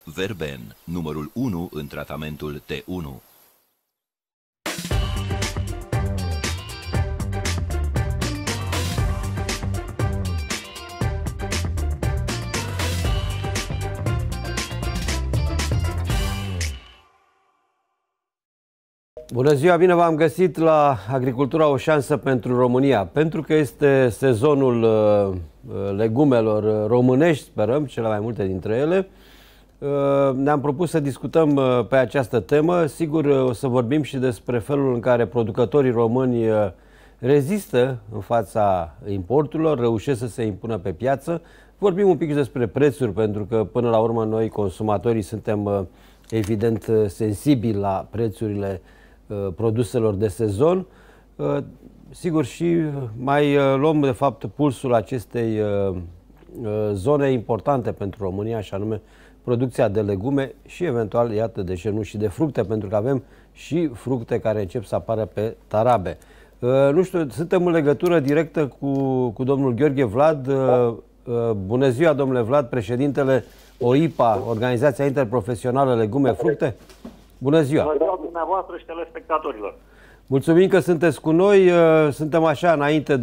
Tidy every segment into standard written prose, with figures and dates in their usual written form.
Verben, numărul 1 în tratamentul T1. Bună ziua, bine v-am găsit la Agricultura, o șansă pentru România. Pentru că este sezonul legumelor românești, sperăm, cele mai multe dintre ele, ne-am propus să discutăm pe această temă. Sigur, o să vorbim și despre felul în care producătorii români rezistă în fața importurilor, reușesc să se impună pe piață. Vorbim un pic și despre prețuri, pentru că până la urmă noi, consumatorii, suntem evident sensibili la prețurile produselor de sezon. Sigur, și mai luăm de fapt pulsul acestei zone importante pentru România, și anume producția de legume și eventual, iată, de ce nu, și de fructe, pentru că avem și fructe care încep să apară pe tarabe. Nu știu, suntem în legătură directă cu domnul Gheorghe Vlad. Bună ziua, domnule Vlad, președintele OIPA, Organizația Interprofesională Legume Fructe. Bună ziua! Bună ziua dumneavoastră și telespectatorilor! Mulțumim că sunteți cu noi. Suntem așa înainte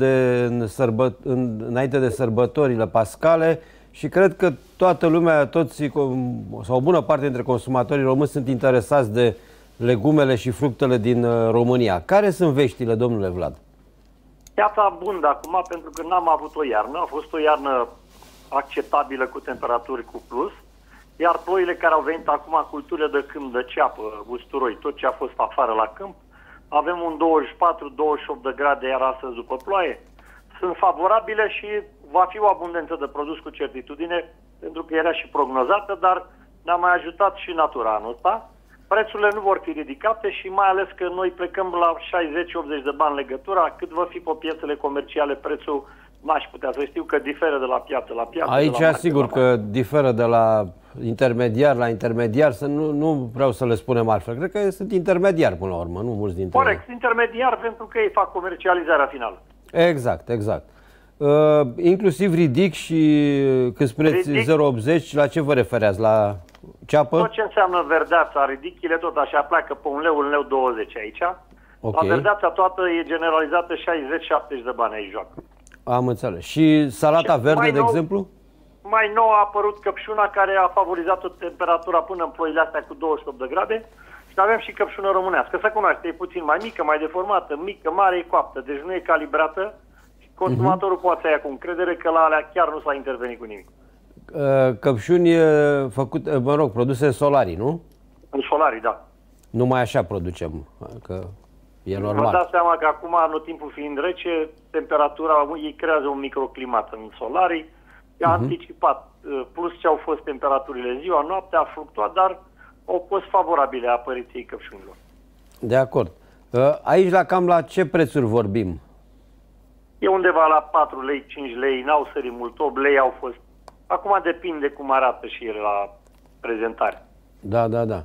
de sărbătorile pascale și cred că toată lumea, sau o bună parte dintre consumatorii români sunt interesați de legumele și fructele din România. Care sunt veștile, domnule Vlad? Piața abundă acum, pentru că n-am avut o iarnă. A fost o iarnă acceptabilă cu temperaturi cu plus. Iar ploile care au venit acum, culturile de câmp, de ceapă, usturoi, tot ce a fost afară la câmp, avem un 24-28 de grade, iar astăzi după ploaie, sunt favorabile și va fi o abundență de produs cu certitudine, pentru că era și prognozată, dar ne-a mai ajutat și natura anul ăsta. Prețurile nu vor fi ridicate și mai ales că noi plecăm la 60-80 de bani legătura, cât va fi pe piețele comerciale prețul, n-aș putea să știu că diferă de la piață la piață. Aici sigur că diferă de la intermediar la intermediar, nu vreau să le spunem altfel. Cred că sunt intermediari până la urmă, nu mulți dintre ei. Corect, intermediar pentru că ei fac comercializarea finală. Exact, exact. Inclusiv ridic și când spuneți 0,80, la ce vă refereați? La ceapă? Tot ce înseamnă verdeața, ridichile tot așa pleacă pe 1 leu 20 aici. Okay. La verdeața toată e generalizată 60-70 de bani aici joacă. Am înțeles. Și salata verde, de exemplu? Mai nou a apărut căpșuna, care a favorizat o temperatura până în ploile astea cu 28 de grade. Și avem și căpșună românească. Să cunoaște, e puțin mai mică, mai deformată, mică, mare, e coaptă. Deci nu e calibrată și consumatorul poate să ia cu încredere că la alea chiar nu s-a intervenit cu nimic. Căpșuni făcute, mă rog, produse în solarii, nu? În solarii, da. Numai așa producem, că e normal. Vă dați seama că acum, anotimpul fiind rece, temperatura, ei creează un microclimat în solarii. I-a anticipat, plus ce au fost temperaturile ziua, noaptea, a fluctuat, dar au fost favorabile apariției căpșunilor. De acord. Aici cam la ce prețuri vorbim? E undeva la 4 lei, 5 lei, n-au sărit mult, 8 lei au fost. Acum depinde cum arată și ele la prezentare. Da, da, da.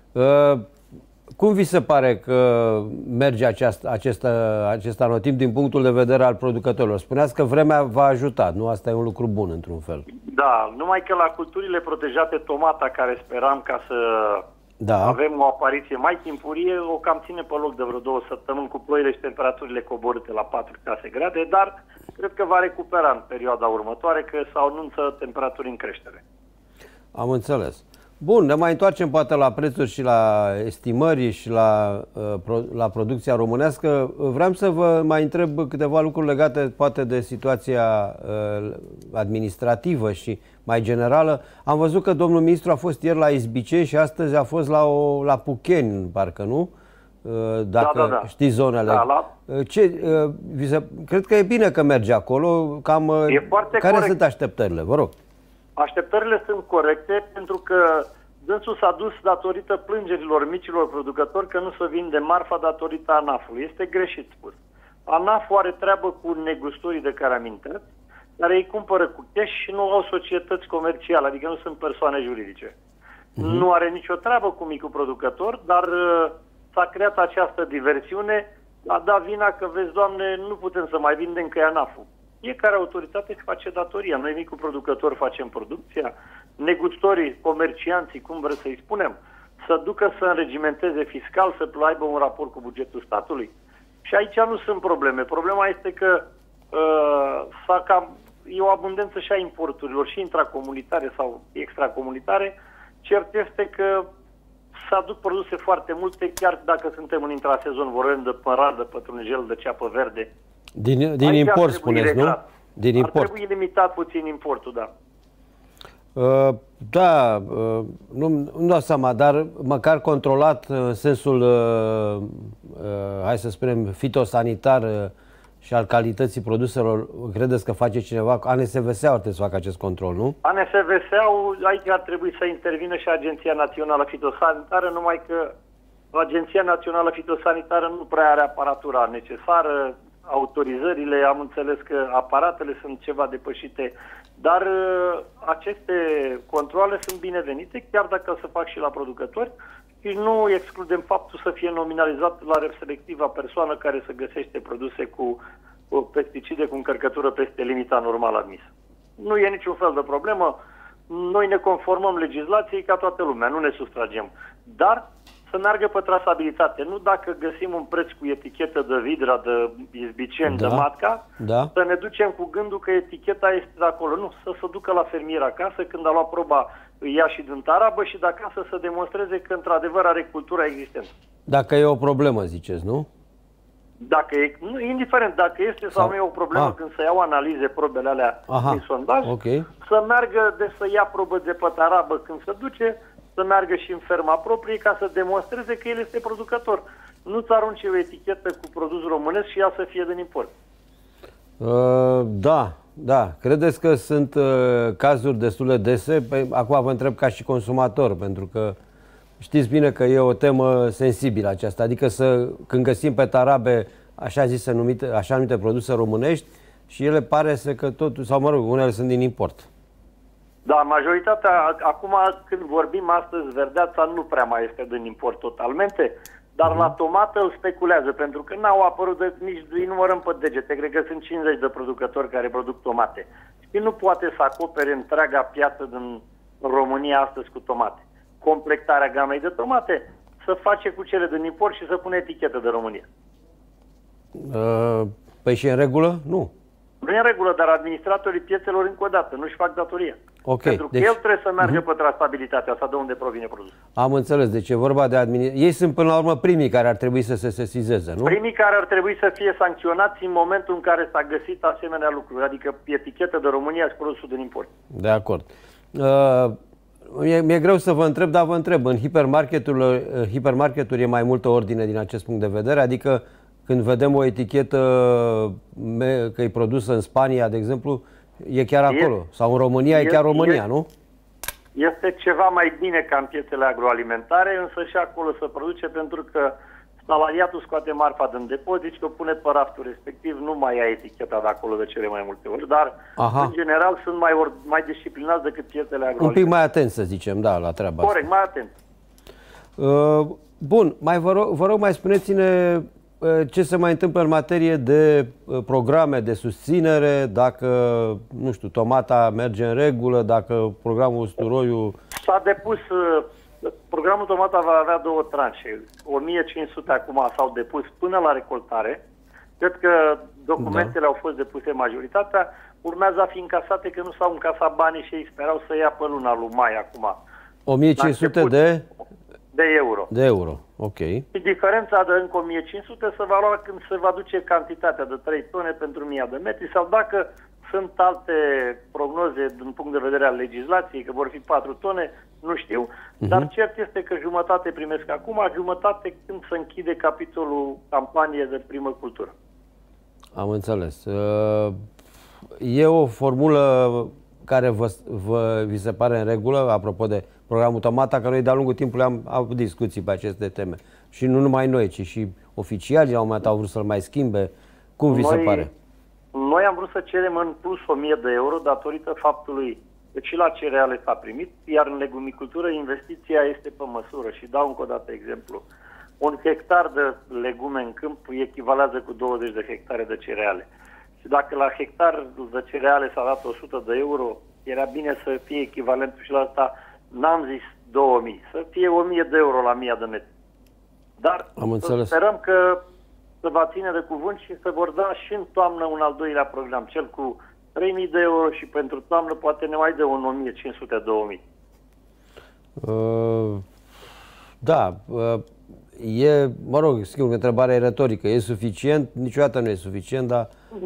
Cum vi se pare că merge acest anotimp din punctul de vedere al producătorilor? Spuneați că vremea v-a ajutat, nu? Asta e un lucru bun, într-un fel. Da, numai că la culturile protejate, tomata, care speram ca să avem o apariție mai timpurie, o cam ține pe loc de vreo 2 săptămâni cu ploile și temperaturile coborâte la 4-6 grade, dar cred că va recupera în perioada următoare, că se anunță temperaturi în creștere. Am înțeles. Bun, ne mai întoarcem poate la prețuri și la estimări și la producția românească. Vreau să vă mai întreb câteva lucruri legate poate de situația administrativă și mai generală. Am văzut că domnul ministru a fost ieri la Izbiceni și astăzi a fost la Pucheni, parcă, nu? Dacă da. știți zonele. Cred că e bine că merge acolo. Care sunt așteptările? Vă rog. Așteptările sunt corecte, pentru că dânsul s-a dus datorită plângerilor micilor producători că nu se vinde marfa datorită ANAF-ului. Este greșit spus. ANAF-ul are treabă cu negustorii de care amintesc, dar ei cumpără cu cash și nu au societăți comerciale, adică nu sunt persoane juridice. Nu are nicio treabă cu micul producător, dar s-a creat această diversiune, a dat vina că, vezi, Doamne, nu putem să mai vindem că e ANAF-ul. Fiecare autoritate își face datoria. Noi, micul producător, facem producția, negustorii, comercianții, cum vreți să-i spunem, să ducă să înregimenteze fiscal, să aibă un raport cu bugetul statului. Și aici nu sunt probleme. Problema este că e o abundență și a importurilor, și intracomunitare sau extracomunitare. Cert este că se aduc produse foarte multe, chiar dacă suntem în intrasezon, vorbim de părar, de pătrunjel, de ceapă verde. Din import, spuneți, nu? Din import. Ar trebui limitat puțin importul, da. Da, nu dau seama, dar măcar controlat în sensul, hai să spunem, fitosanitar și al calității produselor, credeți că face cineva? ANSVS-ul ar trebui să facă acest control, nu? ANSVS-ul, aici ar trebui să intervină și Agenția Națională Fitosanitară, numai că Agenția Națională Fitosanitară nu prea are aparatura necesară, autorizările, am înțeles că aparatele sunt ceva depășite, dar aceste controale sunt binevenite, chiar dacă se fac și la producători, și nu excludem faptul să fie nominalizat la respectiva persoană care să găsește produse cu pesticide cu încărcătură peste limita normală admisă. Nu e niciun fel de problemă, noi ne conformăm legislației ca toată lumea, nu ne sustragem, dar să meargă pe trasabilitate. Nu dacă găsim un preț cu etichetă de Vidra, de Izbiceni, de Matca, să ne ducem cu gândul că eticheta este de acolo. Nu, să se ducă la fermier acasă, când a luat proba, îi ia și din tarabă și de acasă să demonstreze că într-adevăr are cultura existentă. Dacă e o problemă, ziceți, nu? Dacă e, indiferent dacă este sau nu e o problemă, când se iau analize, probele alea din sondaj, să meargă să ia probă de pe tarabă când se duce, să meargă și în ferma proprie ca să demonstreze că el este producător. Nu-ți arunce o etichetă cu produs românesc și ea să fie din import. Da. Credeți că sunt cazuri destul de dese? Acum vă întreb ca și consumator, pentru că știți bine că e o temă sensibilă aceasta. Adică când găsim pe tarabe așa numite produse românești și ele pare că totul, sau mă rog, unele sunt din import. Da, majoritatea, acum când vorbim astăzi, verdeața nu prea mai este din import totalmente, dar la tomată îl speculează, pentru că n-au apărut, nici îi numărăm pe degete, cred că sunt 50 de producători care produc tomate. Și nu poate să acopere întreaga piață din România astăzi cu tomate. Completarea gamei de tomate să face cu cele din import și să pune etichetă de România. Păi și în regulă? Nu. Nu e în regulă, dar administratorii piețelor încă o dată nu-și fac datoria. Pentru că el trebuie să meargă pe trasabilitatea asta de unde provine produsul. Am înțeles, deci e vorba de administrație. Ei sunt până la urmă primii care ar trebui să se sesizeze, nu? Primii care ar trebui să fie sancționați în momentul în care s-a găsit asemenea lucruri, adică etichetă de România și produsul din import. De acord. Mi-e greu să vă întreb, dar vă întreb. În hipermarketuri e mai multă ordine din acest punct de vedere? Adică când vedem o etichetă că e produsă în Spania, de exemplu, e chiar acolo. Sau în România e chiar România, nu? Este ceva mai bine ca în piețele agroalimentare, însă și acolo se produce, pentru că salariatul scoate marfa din depozit și o pune pe raftul respectiv, nu mai ia eticheta de acolo de cele mai multe ori, dar în general sunt mai disciplinați decât piețele agroalimentare. Un pic mai atent, să zicem, la treaba asta. Corect, mai atent. Bun, vă rog, mai spuneți-ne ce se mai întâmplă în materie de programe de susținere, dacă, nu știu, tomata merge în regulă, dacă programul usturoiul... S-a depus, programul tomata va avea 2 tranșe, 1500 acum s-au depus până la recoltare, cred că documentele au fost depuse majoritatea, urmează a fi încasate, că nu s-au încasat banii și ei sperau să ia pe luna lui mai acum. 1500 de euro. De euro, ok. Și diferența de încă 1500 se va lua când se va duce cantitatea de 3 tone pentru 1000 de metri, sau dacă sunt alte prognoze din punct de vedere al legislației, că vor fi 4 tone, nu știu, dar cert este că jumătate primesc acum, jumătate când se închide capitolul campanie de primă cultură. Am înțeles. E o formulă care vi se pare în regulă, apropo de programul tomata, că noi de-a lungul timpului am avut discuții pe aceste teme. Și nu numai noi, ci și oficialii la un moment dat au vrut să-l mai schimbe. Cum vi se pare? Noi am vrut să cerem în plus 1000 de euro datorită faptului că și la cereale s-a primit, iar în legumicultură investiția este pe măsură. Și dau încă o dată exemplu. Un hectar de legume în câmp echivalează cu 20 de hectare de cereale. Și dacă la hectar de cereale s-a dat 100 de euro, Era bine să fie echivalentul și la asta n-am zis 2000, să fie 1000 de euro la 1000 de metri. Dar sperăm că se va ține de cuvânt și se vor da și în toamnă un al doilea program, cel cu 3000 de euro și pentru toamnă poate ne mai dă un 1500-2000. Da, mă rog, schimb, întrebarea e retorică. E suficient? Niciodată nu e suficient, dar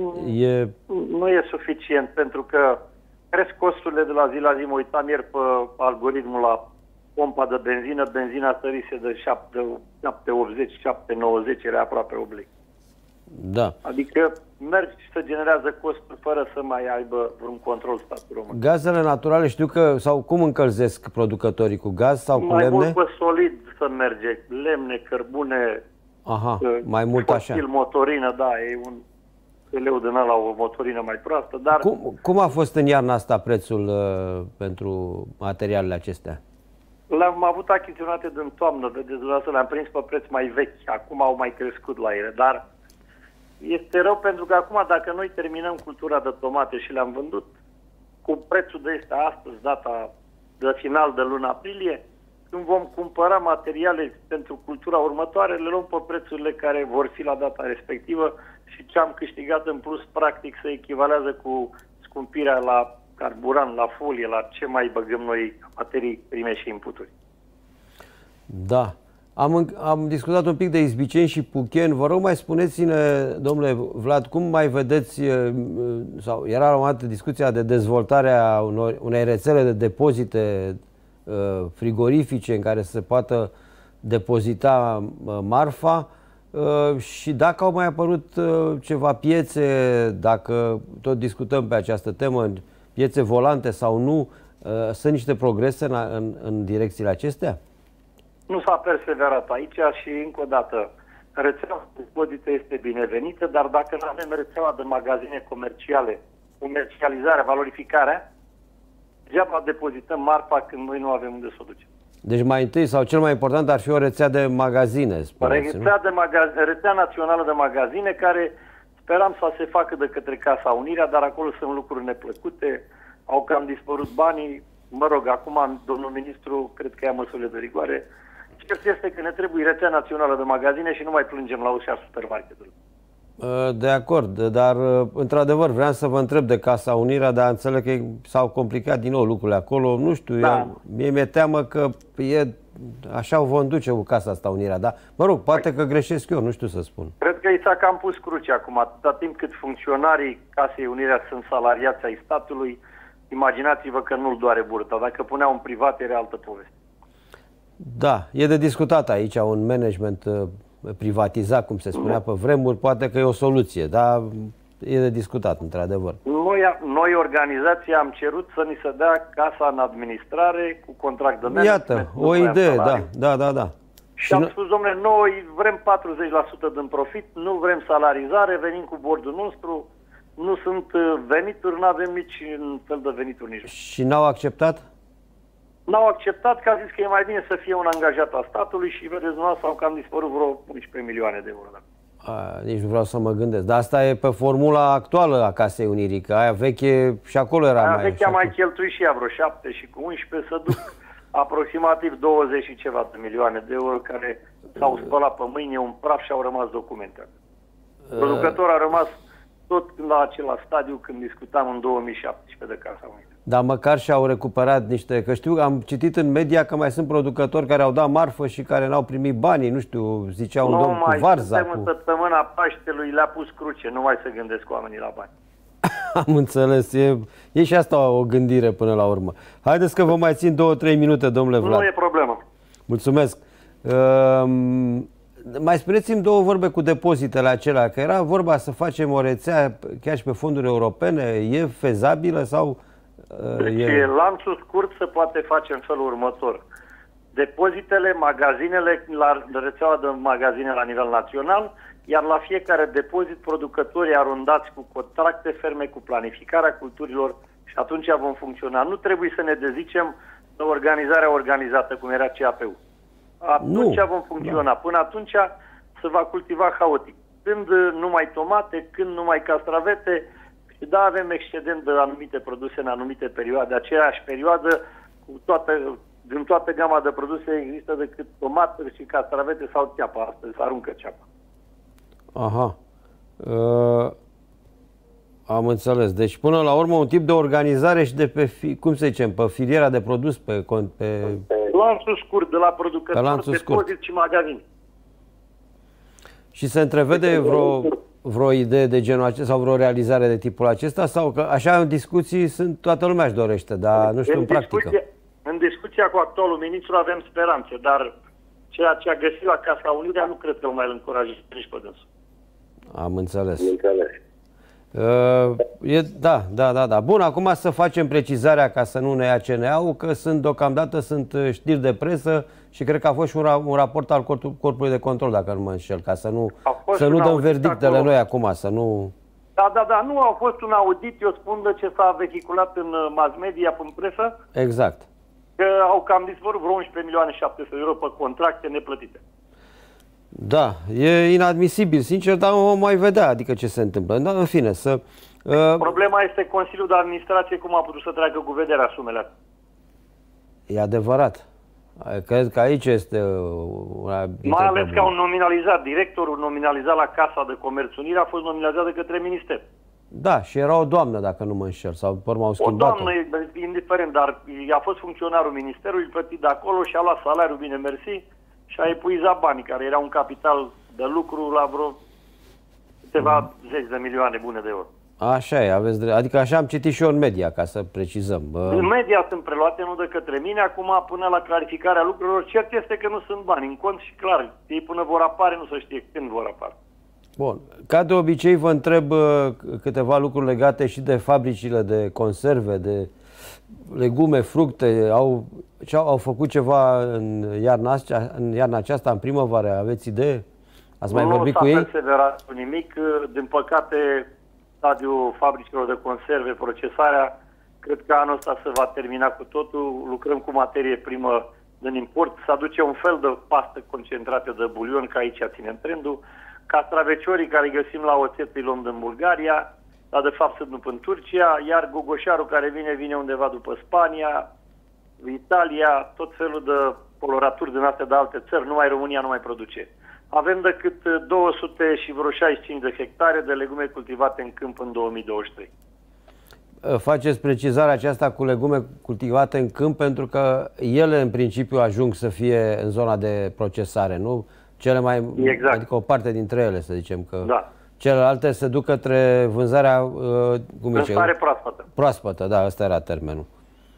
nu e suficient, pentru că cresc costurile de la zi la zi. Mă uitam ieri pe algoritmul la pompa de benzină, benzina sărise de 7,80, 7,90, era aproape oblig. Da. Adică merg și se generează costuri fără să mai aibă vreun control statul român. Gazele naturale știu că, sau cum încălzesc producătorii, cu gaz sau cu lemne? Mai mult pe solid să merge, lemne, cărbune, mai mult așa. Motorină, da, e un leu din ăla, o motorină mai proastă, dar... Cum a fost în iarna asta prețul pentru materialele acestea? Le-am avut achiziționate din toamnă, vedeți dumneavoastră, le-am prins pe preț mai vechi, acum au mai crescut la ele, dar este rău pentru că acum dacă noi terminăm cultura de tomate și le-am vândut cu prețul de este astăzi, data de final de luna aprilie, când vom cumpăra materiale pentru cultura următoare, le luăm pe prețurile care vor fi la data respectivă și ce am câștigat în plus, practic, se echivalează cu scumpirea la carburant, la folie, la ce mai băgăm noi materii prime și inputuri. Da. Am discutat un pic de izbiceni și pucheni. Vă rog, mai spuneți-ne, domnule Vlad, cum mai vedeți, sau era la un moment dat discuția de dezvoltarea unei rețele de depozite frigorifice în care se poată depozita marfa și dacă au mai apărut ceva piețe, dacă tot discutăm pe această temă, piețe volante sau nu, sunt niște progrese în direcțiile acestea? Nu s-a perseverat aici și, încă o dată, rețeaua de depozite este binevenită, dar dacă nu avem rețeaua de magazine comerciale, comercializarea, valorificarea, degeaba depozităm marfa când noi nu avem unde să o ducem. Deci mai întâi, sau cel mai important, ar fi o rețea de magazine, spuneți, rețea națională de magazine, care speram să se facă de către Casa Unirea, dar acolo sunt lucruri neplăcute, au cam dispărut banii. Mă rog, acum domnul ministru cred că ia măsurile de rigoare. Cert este că ne trebuie rețea națională de magazine și nu mai plângem la ușa supermarketului. De acord, dar într-adevăr vreau să vă întreb de Casa Unirea, dar înțeleg că s-au complicat din nou lucrurile acolo. Nu știu, mie mi-e teamă că așa o vom duce cu Casa asta Unirea, dar mă rog, poate că greșesc eu, nu știu să spun. Cred că i s-a cam pus cruce acum, atâta timp cât funcționarii Casei Unirea sunt salariați ai statului, imaginați-vă că nu-l doare burta. Dacă puneau în privat, era altă poveste. Da, e de discutat aici un management privatizat, cum se spunea pe vremuri, poate că e o soluție, dar e de discutat, într-adevăr. Noi, organizația, am cerut să ni se dea casa în administrare cu contract de management. Iată, o idee, da. Și am spus, domnule, noi vrem 40% din profit, nu vrem salarizare, venim cu bordul nostru, nu sunt venituri, nu avem nici un fel de venituri nici. Și n-au acceptat? N-au acceptat, că a zis că e mai bine să fie un angajat al statului și, vedeți, noastră au cam dispărut vreo 11 milioane de euro. Nici nu vreau să mă gândesc. Dar asta e pe formula actuală a Casei Unirii, că aia veche și acolo era aia veche a mai cheltuit și ea vreo 7 și cu 11 să duc aproximativ 20 și ceva de milioane de euro care s-au spălat pe mâini, un praf și au rămas documente. Producătorul a rămas tot la acela stadiu când discutam în 2017 de Casa Unirii. Dar măcar și-au recuperat niște, că știu, am citit în media că mai sunt producători care au dat marfă și care n-au primit banii, nu știu, zicea un domn cu varza. Nu mai, în săptămâna Paștelui le-a pus cruce, nu mai se gândesc oamenii la bani. Am înțeles, e și asta o gândire până la urmă. Haideți că vă mai țin 2-3 minute, domnule Vlad. Nu e problemă. Mulțumesc. Mai spuneți-mi două vorbe cu depozitele acelea, că era vorba să facem o rețea chiar și pe fonduri europene, e fezabilă sau... Lanțul scurt se poate face în felul următor. Depozitele, magazinele, la rețeaua de magazine la nivel național, iar la fiecare depozit producătorii arundați cu contracte ferme, cu planificarea culturilor și atunci vom funcționa. Nu trebuie să ne dezicem de organizarea organizată, cum era CAP-ul. Atunci vom funcționa. Până atunci se va cultiva haotic. Când numai tomate, când numai castravete, Și da, avem excedent de anumite produse în anumite perioade. Aceeași perioadă, din toată gama de produse există decât tomate și castravete sau ceapă. Astăzi se aruncă ceapa. Aha. Am înțeles. Deci, până la urmă, un tip de organizare și de pe, cum să zicem, pe filiera de produs, pe lanțul scurt, de la producător, depozit și magazin. Și se întrevede vreo idee de genul acesta sau vreo realizare de tipul acesta? Sau că așa în discuții toată lumea își dorește, dar nu știu în practică. În discuția cu actualul ministru avem speranțe, dar ceea ce a găsit la Casa Unirea nu cred că mai îl încurajează nici pe dânsul. Am înțeles. Da. Bun, acum să facem precizarea ca să nu ne ia CNA-ul, că deocamdată sunt știri de presă și cred că a fost și un raport al Corpului de Control, dacă nu mă înșel, ca să nu dăm verdictele noi acum, să nu... Da, nu a fost un audit, eu spun de ce s-a vehiculat în mass media, în presă. Exact. Că au cam dispărut vreo 11.700.000 de euro pe contracte neplătite. Da, e inadmisibil, sincer, dar vom mai vedea, adică ce se întâmplă. Dar, în fine, Problema este Consiliul de Administrație, cum a putut să treacă cu vederea sumele astea. E adevărat. Cred că aici este mai ales că au nominalizat, directorul nominalizat la Casa de Comerț Unirea a fost nominalizat de către Minister. Da, și era o doamnă, dacă nu mă înșel, sau pe urmă au schimbat-o. O doamnă, indiferent, dar a fost funcționarul Ministerului, plătit de acolo și a luat salariul, bine mersi, și a epuizat banii, care era un capital de lucru la vreo câteva zeci de milioane bune de euro. Așa e, adică așa am citit și eu în media, ca să precizăm. În media sunt preluate, nu de către mine, acum până la clarificarea lucrurilor, cert este că nu sunt bani în cont și clar, ei până vor apare, nu se știe când vor apare. Bun, ca de obicei vă întreb câteva lucruri legate și de fabricile de conserve, de legume, fructe. Au făcut ceva în iarna aceasta, în primăvară? Aveți idee? Ați mai vorbit cu ei? Nu s-a perseverat cu nimic. Din păcate, stadiul fabricilor de conserve, procesarea, cred că anul ăsta se va termina cu totul. Lucrăm cu materie primă din import. Se aduce un fel de pastă concentrată de bulion, că aici ținem trendul. Castraveciorii care îi găsim la oțet îi luăm din Bulgaria, dar de fapt sunt în Turcia, iar gogoșarul care vine undeva după Spania, Italia, tot felul de coloraturi din astea de alte țări, numai România nu mai produce. Avem decât 200 și vreo 65 de hectare de legume cultivate în câmp în 2023. Faceți precizarea aceasta cu legume cultivate în câmp pentru că ele în principiu ajung să fie în zona de procesare, nu? Exact. Adică o parte dintre ele, să zicem că da. Celelalte se duc către vânzarea vânzare proaspătă. Proaspătă, da, ăsta era termenul.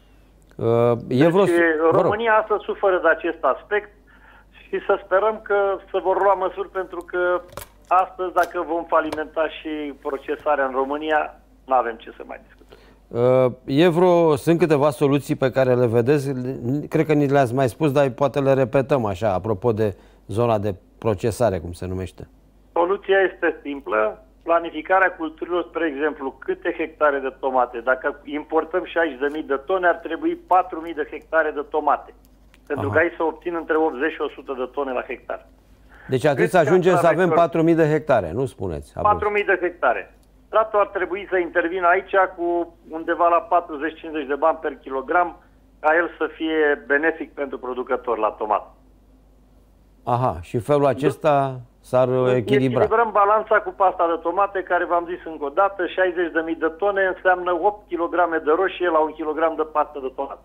România asta suferă de acest aspect și să sperăm că se vor lua măsuri, pentru că astăzi, dacă vom falimenta și procesarea în România, nu avem ce să mai discutăm. Sunt câteva soluții pe care le vedeți, cred că ni le-ați mai spus, dar poate le repetăm așa, apropo de zona de procesare, cum se numește. Soluția este simplă, planificarea culturilor, spre exemplu, câte hectare de tomate. Dacă importăm 60.000 de tone, ar trebui 4.000 de hectare de tomate. Pentru că aici să obțin între 80 și 100 de tone la hectar. Deci atât să ajungem să avem 4.000 de hectare, nu spuneți? 4.000 de hectare. Statul ar trebui să intervină aici cu undeva la 40-50 de bani per kilogram, ca el să fie benefic pentru producător la tomat. Aha, și în felul acesta s-ar echilibra. Echilibrăm balanța cu pasta de tomate, care v-am zis încă o dată, 60.000 de tone înseamnă 8 kg de roșie la 1 kg de pastă de tomate.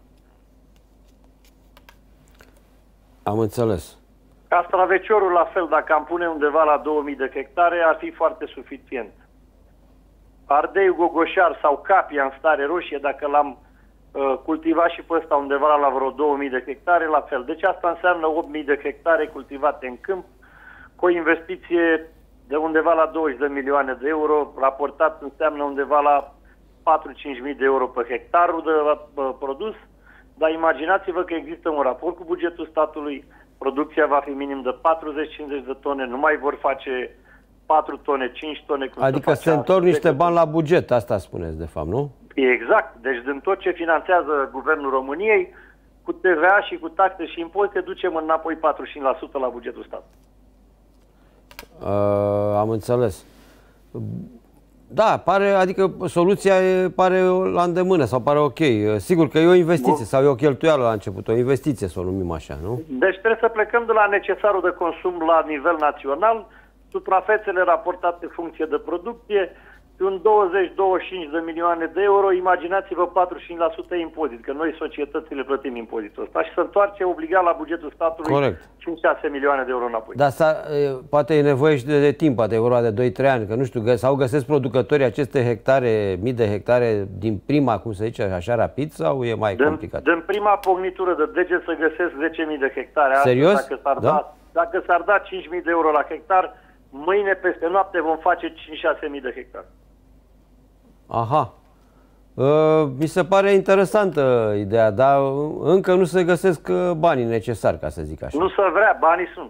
Am înțeles. Castraveciorul la fel, dacă am pune undeva la 2000 de hectare, ar fi foarte suficient. Ardeiul gogoșar sau capia în stare roșie, dacă l-am cultivat și pe ăsta undeva la vreo 2000 de hectare, la fel. Deci asta înseamnă 8000 de hectare cultivate în câmp, cu o investiție de undeva la 20 de milioane de euro, raportat înseamnă undeva la 4-5 de euro pe hectarul de produs, dar imaginați-vă că există un raport cu bugetul statului, producția va fi minim de 40-50 de tone, nu mai vor face 4 tone, 5 tone. Adică se întorc niște bani la buget, asta spuneți de fapt, nu? Exact. Deci din tot ce finanțează Guvernul României, cu TVA și cu taxe și impozite, ducem înapoi 45% la bugetul statului. Am înțeles. Da, pare, adică soluția pare la îndemână sau pare ok. Sigur că e o investiție sau e o cheltuială la început, o investiție să o numim așa, nu? Deci trebuie să plecăm de la necesarul de consum la nivel național, suprafețele raportate în funcție de producție, un 20-25 de milioane de euro, imaginați-vă 45% impozit, că noi societățile plătim impozitul ăsta și se întoarce obligat la bugetul statului 5-6 milioane de euro înapoi. Dar poate e nevoie și de timp, poate e vorba de 2-3 ani, că nu știu, sau găsesc producătorii aceste hectare, mii de hectare din prima, cum se zice, așa rapid sau e mai complicat? Din prima pognitură de deget să găsesc 10.000 de hectare. Serios? Dacă s-ar da 5.000 de euro la hectar, mâine peste noapte vom face 5-6.000 de hectare. Aha. Mi se pare interesantă ideea, dar încă nu se găsesc banii necesari, ca să zic așa. Nu se vrea, banii sunt.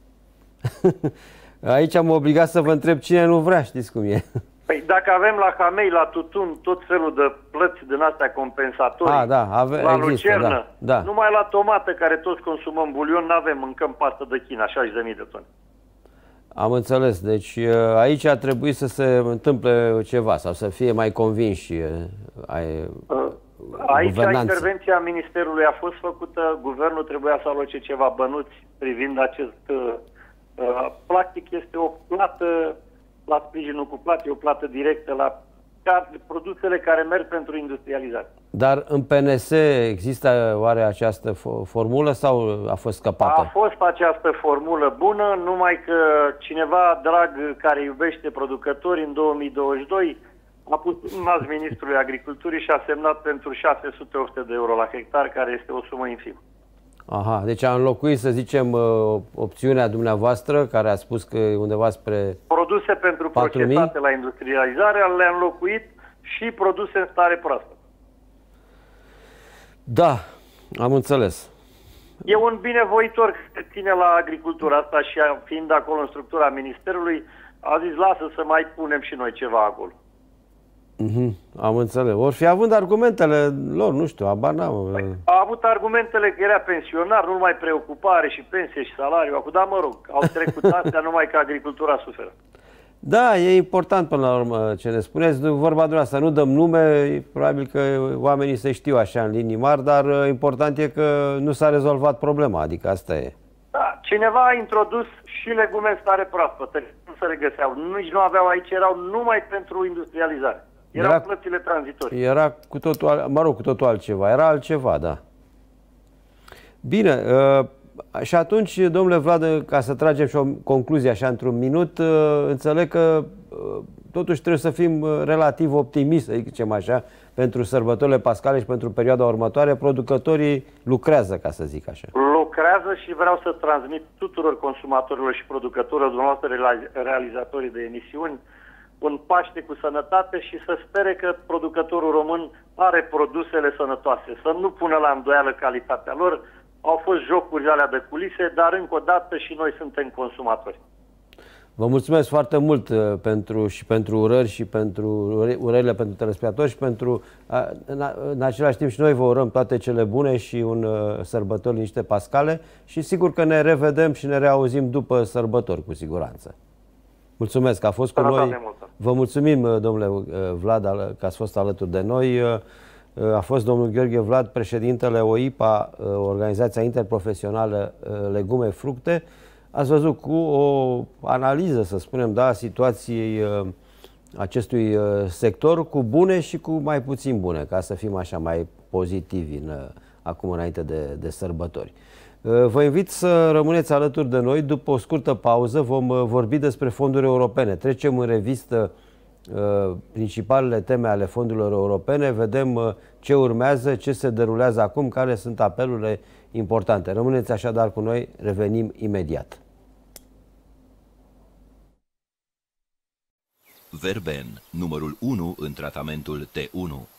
Aici am obligat să vă întreb cine nu vrea, știți cum e. Păi dacă avem la hamei, la tutun, tot felul de plăți din astea compensatorii, la lucernă, numai la tomată, care toți consumăm bulion, n-avem, mâncăm pastă de China, 60.000 de tone. Am înțeles. Deci aici ar trebui să se întâmple ceva sau să fie mai convinși aici intervenția Ministerului a fost făcută, guvernul trebuia să aloce ceva bănuți privind acest... practic este o plată la sprijinul cu plată, e o plată directă la produsele care merg pentru industrializare. Dar în PNS există oare această formulă sau a fost scăpată? A fost această formulă bună, numai că cineva drag care iubește producători în 2022 a pus mâna ministrului agriculturii și a semnat pentru 600-800 de euro la hectar, care este o sumă infimă. Aha, deci a înlocuit, să zicem, opțiunea dumneavoastră, care a spus că e undeva spre produse pentru procesate la industrializare, le-a înlocuit și produse în stare proastă. Da, am înțeles. E un binevoitor care ține la agricultura asta și fiind acolo în structura Ministerului, a zis, lasă să mai punem și noi ceva acolo. Am înțeles. Or fi având argumentele lor, nu știu, abar n-am. A avut argumentele că era pensionar, nu mai preocupare și pensie și salariu. Dar mă rog, au trecut astea numai că agricultura suferă. Da, e important până la urmă ce ne spuneți. Vorba dumneavoastră, nu dăm nume, probabil că oamenii se știu așa în linii mari, dar important e că nu s-a rezolvat problema, adică asta e. Da, cineva a introdus și legume în stare proaspătă, nu se regăseau, nici nu aveau aici, erau numai pentru industrializare. Erau plățile tranzitorii. Era cu totul, mă rog, cu totul altceva, era altceva, da. Bine, și atunci, domnule Vlad, ca să tragem și o concluzie așa într-un minut, înțeleg că totuși trebuie să fim relativ optimiști, să zicem așa, pentru sărbătorile pascale și pentru perioada următoare. Producătorii lucrează, ca să zic așa. Lucrează și vreau să transmit tuturor consumatorilor și producătorilor, dumneavoastră realizatorii de emisiuni, un Paște cu sănătate și să spere că producătorul român are produsele sănătoase, să nu pună la îndoială calitatea lor. Au fost jocuri alea de culise, dar încă o dată și noi suntem consumatori. Vă mulțumesc foarte mult pentru urări și pentru urările pentru telespectatori și în același timp și noi vă urăm toate cele bune și un sărbători liniște pascale și sigur că ne revedem și ne reauzim după sărbători, cu siguranță. Mulțumesc că a fost cu noi. Vă mulțumim, domnule Vlad, că ați fost alături de noi. A fost domnul Gheorghe Vlad, președintele OIPA, Organizația Interprofesională Legume Fructe. Ați văzut cu o analiză, să spunem, da, a situației acestui sector, cu bune și cu mai puțin bune, ca să fim așa mai pozitivi acum înainte de sărbători. Vă invit să rămâneți alături de noi. După o scurtă pauză vom vorbi despre fonduri europene. Trecem în revistă principalele teme ale fondurilor europene, vedem ce urmează, ce se derulează acum, care sunt apelurile importante. Rămâneți așadar cu noi, revenim imediat. Verben, numărul 1 în tratamentul T1.